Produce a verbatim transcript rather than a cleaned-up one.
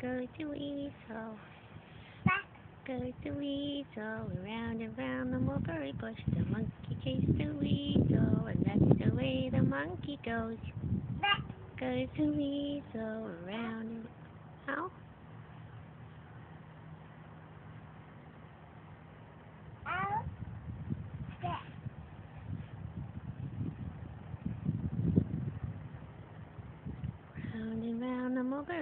goes the weasel. Back. Goes the weasel, around and round the mulberry bush. The monkey chased the weasel, and that's the way the monkey goes. Back. Goes the weasel, around and... How?